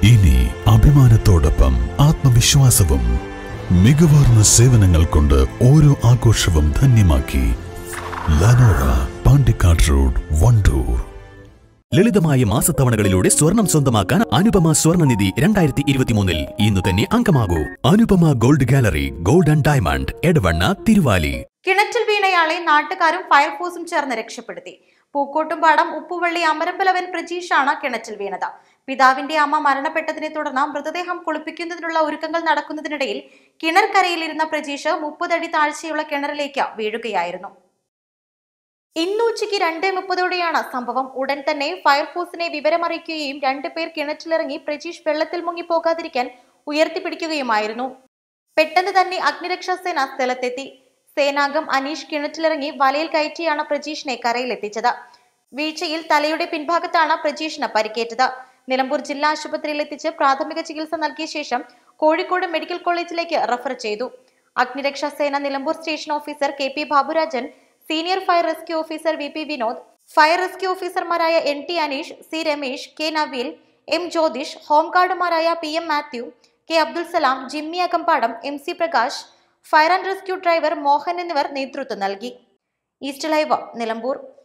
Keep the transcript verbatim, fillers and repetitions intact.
ഇനി അഭിമാനത്തോടൊപ്പം ആത്മവിശ്വാസവും. മികവാർന്ന സേവനങ്ങൾ കൊണ്ട് ഓരോ ആഘോഷവും ധന്യമാക്കി. ലനോറ, പാണ്ടിക്കാട് റോഡ്, വണ്ടൂർ. ലളിതമായ മാസത്തവണകളിലൂടെ സ്വർണം സ്വന്തമാക്കാൻ അനുപമ സ്വർണ്ണനിധി രണ്ടായിരത്തി ഇരുപത്തിമൂന്നിൽ ഇന്ന് തന്നെ അംഗമാകൂ. Anupama gold gallery, gold and diamond, Edavanna, Thiruvali. കിണറ്റിൽ വീണയാളെ നാട്ടുകാരും ഫയർഫോഴ്സും ചേർന്ന് രക്ഷപ്പെടുത്തി. പൂക്കോട്ടുംപാടം ഉപ്പുവള്ളി അമരമ്പലവൻ പ്രജീഷാണ് കിണറ്റിൽ വീണത്. പിതാവിന്റെ അമ്മ മരണപ്പെട്ടതിനെ തുടർന്ന് മൃതദേഹം കുളിപ്പിക്കുന്നതിനുള്ള ഒരുക്കങ്ങൾ നടക്കുന്നതിനിടയിൽ കിണർക്കരയിലിരുന്ന പ്രജീഷ് മുപ്പതടി താഴ്ചയുള്ള കിണറിലേക്ക് വീഴുകയായിരുന്നു. ഇന്ന് ഉച്ചയ്ക്ക് രണ്ടേ മുപ്പതോടെയാണ് സംഭവം. ഉടൻ തന്നെ ഫയർഫോഴ്സിനെ വിവരമറിയിക്കുകയും രണ്ടുപേർ കിണറ്റിലിറങ്ങി പ്രജീഷ് വെള്ളത്തിൽ മുങ്ങിപ്പോകാതിരിക്കാൻ ഉയർത്തിപ്പിടിക്കുകയുമായിരുന്നു. പെട്ടെന്ന് തന്നെ അഗ്നിരക്ഷാസേന സ്ഥലത്തെത്തി. സേനാംഗം അനീഷ് കിണറ്റിലിറങ്ങി വലയിൽ കയറ്റിയാണ് പ്രജീഷിനെ കരയിലെത്തിച്ചത്. വീഴ്ചയിൽ തലയുടെ പിൻഭാഗത്താണ് പ്രജീഷിന് പരിക്കേറ്റത്. നിലമ്പൂർ ജില്ലാ ആശുപത്രിയിൽ എത്തിച്ച് പ്രാഥമിക ചികിത്സ നൽകിയ ശേഷം കോഴിക്കോട് മെഡിക്കൽ കോളേജിലേക്ക് റഫർ ചെയ്തു. അഗ്നിരക്ഷാസേന Nilambur station officer K P Baburajan, senior fire rescue officer V P Vinod, fire rescue ഓഫീസർമാരായ N T Aneesh, C Ramesh, K Naveel, M Jyothish, ഹോംഗാർഡുമാരായ P M Mathew, K Abdul Salam, Jimmy Akampadam, M C Prakash, fire and rescue driver Mohan എന്നിവർ നേതൃത്വം നൽകി. East live, Nilambur.